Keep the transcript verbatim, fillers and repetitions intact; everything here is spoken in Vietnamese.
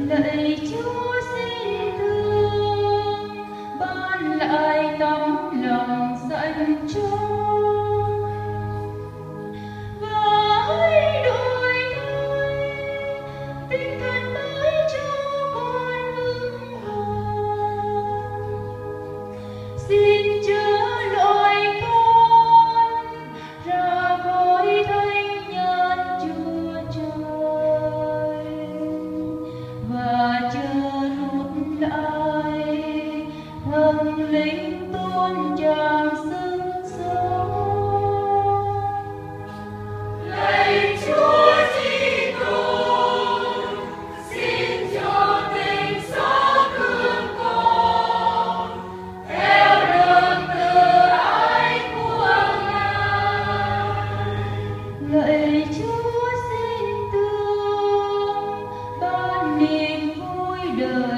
Lạy Chúa xin thương ban lại tấm lòng dành cho và hãy đổi thay tinh thần mới cho con vững vàng. Xin chớ loại con ra khỏi thánh nhân Chúa Trời và chớ rút lại thần linh tôn tràng xưng sống. Lạy Chúa Chí Tôn, xin cho tình xót thương con theo đường từ ái của Ngài. Lạy Chúa xin thương ban niềm vui đời